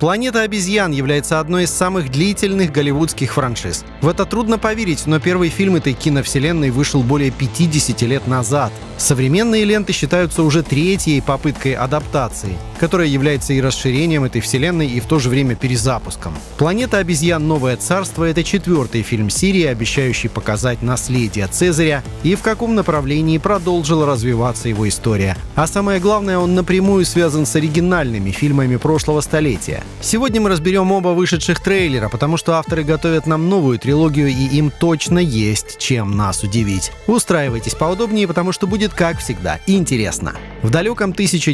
«Планета обезьян» является одной из самых длительных голливудских франшиз. В это трудно поверить, но первый фильм этой киновселенной вышел более 50 лет назад. Современные ленты считаются уже третьей попыткой адаптации, которая является и расширением этой вселенной, и в то же время перезапуском. «Планета обезьян. Новое царство» — это четвертый фильм серии, обещающий показать наследие Цезаря и в каком направлении продолжила развиваться его история. А самое главное, он напрямую связан с оригинальными фильмами прошлого столетия. Сегодня мы разберем оба вышедших трейлера, потому что авторы готовят нам новую трилогию, и им точно есть чем нас удивить. Устраивайтесь поудобнее, потому что будет, как всегда, интересно. В далеком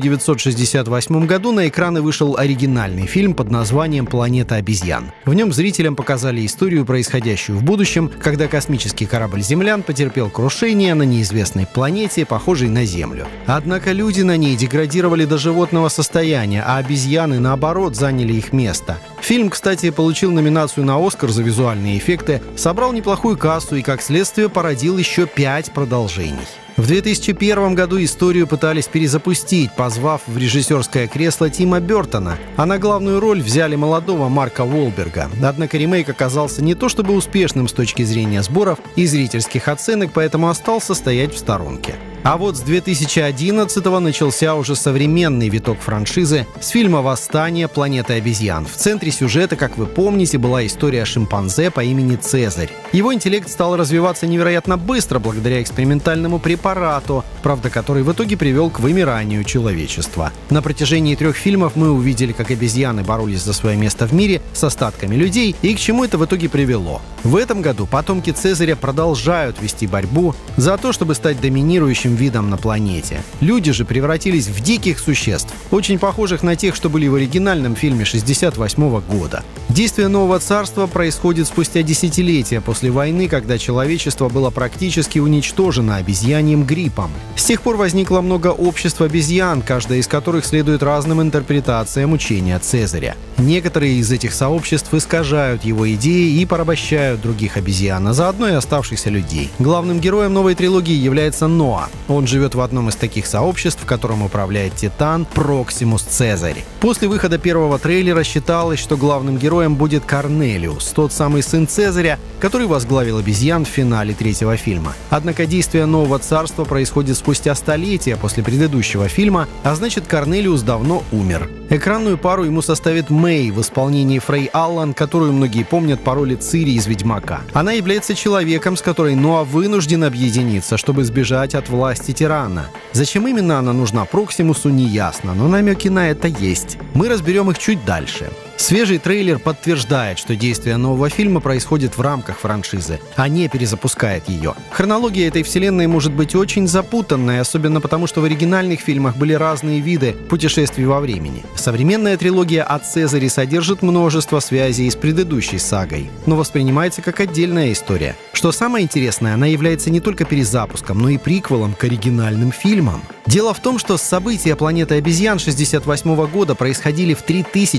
1968 году на экраны вышел оригинальный фильм под названием «Планета обезьян». В нем зрителям показали историю, происходящую в будущем, когда космический корабль землян потерпел крушение на неизвестной планете, похожей на Землю. Однако люди на ней деградировали до животного состояния, а обезьяны, наоборот, заняли их место. Фильм, кстати, получил номинацию на «Оскар» за визуальные эффекты, собрал неплохую кассу и, как следствие, породил еще 5 продолжений. В 2001 году историю пытались перезапустить, позвав в режиссерское кресло Тима Бертона, а на главную роль взяли молодого Марка Уолберга. Однако ремейк оказался не то чтобы успешным с точки зрения сборов и зрительских оценок, поэтому остался стоять в сторонке. А вот с 2011-го начался уже современный виток франшизы с фильма «Восстание. Планеты обезьян». В центре сюжета, как вы помните, была история шимпанзе по имени Цезарь. Его интеллект стал развиваться невероятно быстро благодаря экспериментальному препарату, правда, который в итоге привел к вымиранию человечества. На протяжении 3 фильмов мы увидели, как обезьяны боролись за свое место в мире с остатками людей и к чему это в итоге привело. В этом году потомки Цезаря продолжают вести борьбу за то, чтобы стать доминирующим видом на планете. Люди же превратились в диких существ, очень похожих на тех, что были в оригинальном фильме 1968 года. Действие нового царства происходит спустя десятилетия после войны, когда человечество было практически уничтожено обезьяньим гриппом. С тех пор возникло много обществ обезьян, каждая из которых следует разным интерпретациям учения Цезаря. Некоторые из этих сообществ искажают его идеи и порабощают других обезьян, а заодно и оставшихся людей. Главным героем новой трилогии является Ноа. Он живет в одном из таких сообществ, в котором управляет Титан Проксимус Цезарь. После выхода первого трейлера считалось, что главным героем будет Корнелиус, тот самый сын Цезаря, который возглавил обезьян в финале 3-го фильма. Однако действие нового царства происходит спустя столетия после предыдущего фильма, а значит, Корнелиус давно умер. Экранную пару ему составит Мэй в исполнении Фрей Аллан, которую многие помнят по роли Цири из «Ведьмака». Она является человеком, с которой Ноа вынужден объединиться, чтобы сбежать от власти тирана. Зачем именно она нужна Проксимусу, не ясно, но намеки на это есть. Мы разберем их чуть дальше. Свежий трейлер подтверждает, что действие нового фильма происходит в рамках франшизы, а не перезапускает ее. Хронология этой вселенной может быть очень запутанной, особенно потому, что в оригинальных фильмах были разные виды путешествий во времени. Современная трилогия о Цезаре содержит множество связей с предыдущей сагой, но воспринимается как отдельная история. Что самое интересное, она является не только перезапуском, но и приквелом к оригинальным фильмам. Дело в том, что события «Планеты обезьян» 1968 года происходили в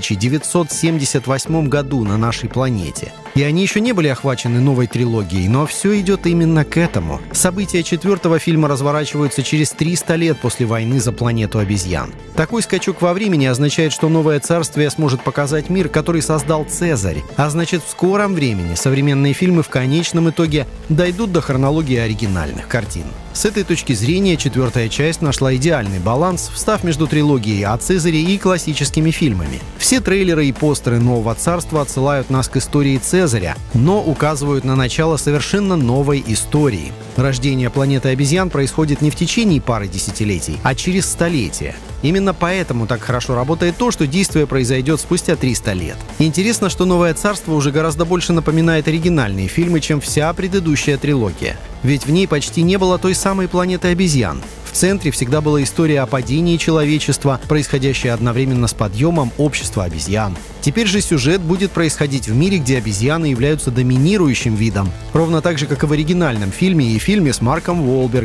3978 году на нашей планете. И они еще не были охвачены новой трилогией, но все идет именно к этому. События 4-го фильма разворачиваются через 300 лет после войны за планету обезьян. Такой скачок во времени означает, что новое царствие сможет показать мир, который создал Цезарь. А значит, в скором времени современные фильмы в конечном итоге дойдут до хронологии оригинальных картин. С этой точки зрения 4-я часть нашла идеальный баланс, встав между трилогией о Цезаре и классическими фильмами. Все трейлеры и постеры нового царства отсылают нас к истории Цезаря, но указывают на начало совершенно новой истории. Рождение планеты обезьян происходит не в течение пары десятилетий, а через столетия. Именно поэтому так хорошо работает то, что действие произойдет спустя 300 лет. Интересно, что новое царство уже гораздо больше напоминает оригинальные фильмы, чем вся предыдущая трилогия. Ведь в ней почти не было той самой планеты обезьян. В центре всегда была история о падении человечества, происходящая одновременно с подъемом общества обезьян. Теперь же сюжет будет происходить в мире, где обезьяны являются доминирующим видом, ровно так же, как и в оригинальном фильме и фильме с Марком Уолбергом.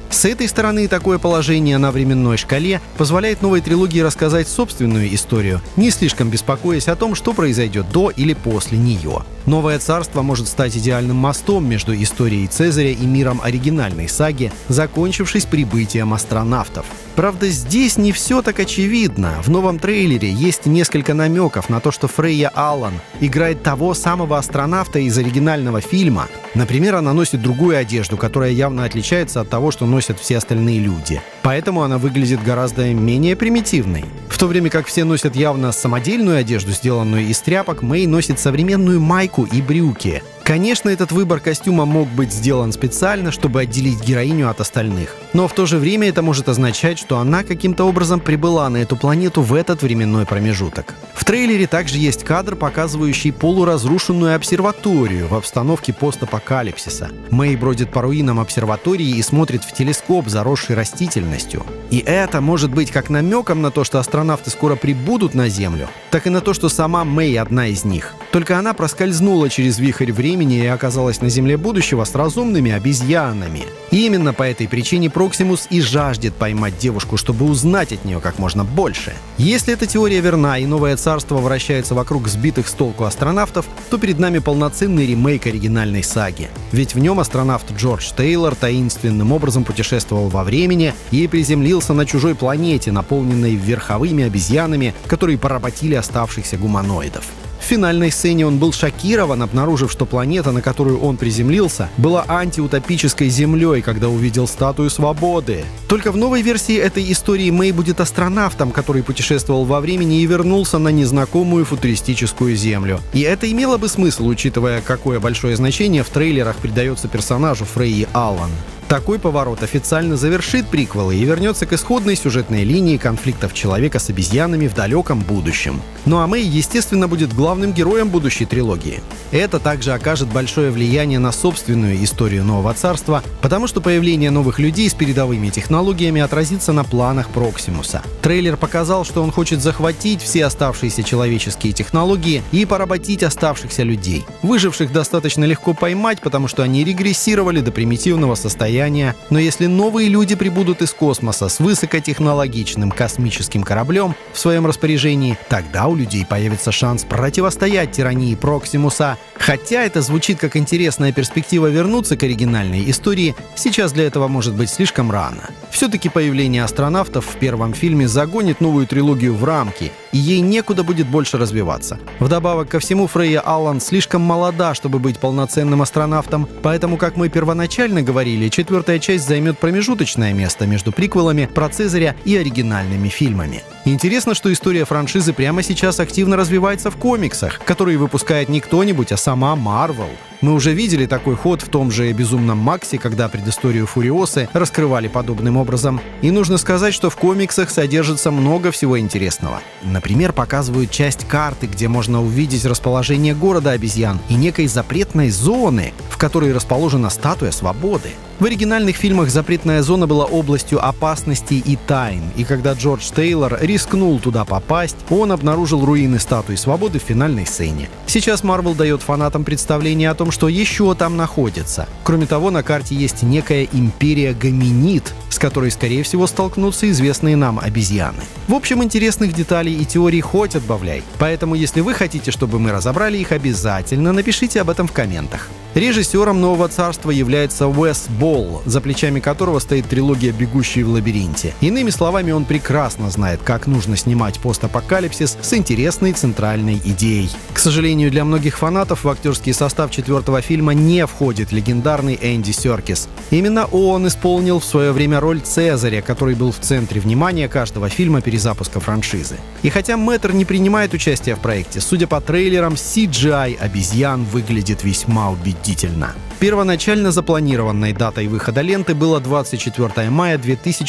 С этой стороны такое положение на временной шкале позволяет новой трилогии рассказать собственную историю, не слишком беспокоясь о том, что произойдет до или после нее. Новое царство может стать идеальным мостом между историей Цезаря и миром оригинальной саги, закончившись прибытием астронавтов. Правда, здесь не все так очевидно. В новом трейлере есть несколько намеков на то, что Фрейя Аллан играет того самого астронавта из оригинального фильма. Например, она носит другую одежду, которая явно отличается от того, что носят все остальные люди. Поэтому она выглядит гораздо менее примитивной. В то время как все носят явно самодельную одежду, сделанную из тряпок, Мэй носит современную майку и брюки. Конечно, этот выбор костюма мог быть сделан специально, чтобы отделить героиню от остальных. Но в то же время это может означать, что она каким-то образом прибыла на эту планету в этот временной промежуток. В трейлере также есть кадр, показывающий полуразрушенную обсерваторию в обстановке постапокалипсиса. Мэй бродит по руинам обсерватории и смотрит в телескоп, заросший растительностью. И это может быть как намеком на то, что астронавты скоро прибудут на Землю, так и на то, что сама Мэй одна из них. Только она проскользнула через вихрь времени и оказалась на Земле будущего с разумными обезьянами. И именно по этой причине Проксимус и жаждет поймать девушку, чтобы узнать от нее как можно больше. Если эта теория верна и новое царство вращается вокруг сбитых с толку астронавтов, то перед нами полноценный ремейк оригинальной саги. Ведь в нем астронавт Джордж Тейлор таинственным образом путешествовал во времени и приземлился на чужой планете, наполненной верховыми обезьянами, которые поработили оставшихся гуманоидов. В финальной сцене он был шокирован, обнаружив, что планета, на которую он приземлился, была антиутопической землей, когда увидел статую свободы. Только в новой версии этой истории Мэй будет астронавтом, который путешествовал во времени и вернулся на незнакомую футуристическую землю. И это имело бы смысл, учитывая, какое большое значение в трейлерах придается персонажу Фрейи Аллан. Такой поворот официально завершит приквелы и вернется к исходной сюжетной линии конфликтов человека с обезьянами в далеком будущем. Ну а Мэй, естественно, будет главным героем будущей трилогии. Это также окажет большое влияние на собственную историю нового царства, потому что появление новых людей с передовыми технологиями отразится на планах Проксимуса. Трейлер показал, что он хочет захватить все оставшиеся человеческие технологии и поработить оставшихся людей. Выживших достаточно легко поймать, потому что они регрессировали до примитивного состояния. Но если новые люди прибудут из космоса с высокотехнологичным космическим кораблем в своем распоряжении, тогда у людей появится шанс противостоять тирании Проксимуса. Хотя это звучит как интересная перспектива вернуться к оригинальной истории, сейчас для этого может быть слишком рано. Все-таки появление астронавтов в первом фильме загонит новую трилогию в рамки, и ей некуда будет больше развиваться. Вдобавок ко всему, Фрейя Аллан слишком молода, чтобы быть полноценным астронавтом, поэтому, как мы первоначально говорили, четвертая часть займет промежуточное место между приквелами про Цезаря и оригинальными фильмами. Интересно, что история франшизы прямо сейчас активно развивается в комиксах, которые выпускает не кто-нибудь, а сама Marvel. Мы уже видели такой ход в том же «Безумном Максе», когда предысторию Фуриосы раскрывали подобным образом. И нужно сказать, что в комиксах содержится много всего интересного. Например, показывают часть карты, где можно увидеть расположение города обезьян и некой запретной зоны, в которой расположена статуя свободы. В оригинальных фильмах запретная зона была областью опасностей и тайн, и когда Джордж Тейлор рискнул туда попасть, он обнаружил руины статуи свободы в финальной сцене. Сейчас Marvel дает фанатам представление о том, что еще там находится. Кроме того, на карте есть некая империя гоминид, с которой, скорее всего, столкнутся известные нам обезьяны. В общем, интересных деталей и теорий хоть отбавляй. Поэтому, если вы хотите, чтобы мы разобрали их, обязательно напишите об этом в комментах. Режиссером «Нового царства» является Уэс Болл, за плечами которого стоит трилогия «Бегущие в лабиринте». Иными словами, он прекрасно знает, как нужно снимать постапокалипсис с интересной центральной идеей. К сожалению, для многих фанатов в актерский состав четвертого фильма не входит легендарный Энди Серкис. Именно он исполнил в свое время роль Цезаря, который был в центре внимания каждого фильма перезапуска франшизы. И хотя Мэттер не принимает участие в проекте, судя по трейлерам, CGI обезьян выглядит весьма убедительно. Первоначально запланированной датой выхода ленты было 24 мая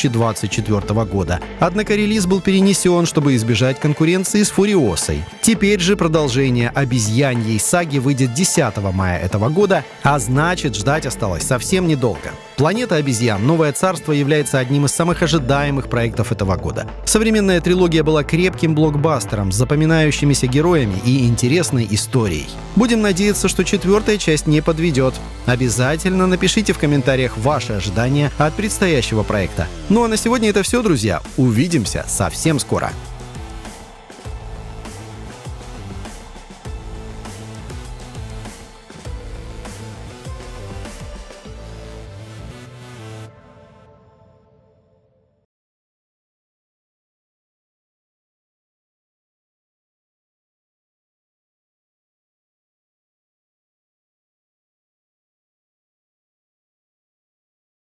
2024 года. Однако релиз был перенесен, чтобы избежать конкуренции с Фуриосой. Теперь же продолжение обезьяньей саги выйдет 10 мая этого года, а значит, ждать осталось совсем недолго. «Планета обезьян. Новое царство» является одним из самых ожидаемых проектов этого года. Современная трилогия была крепким блокбастером с запоминающимися героями и интересной историей. Будем надеяться, что четвертая часть не подведет. Обязательно напишите в комментариях ваши ожидания от предстоящего проекта. Ну а на сегодня это все, друзья. Увидимся совсем скоро.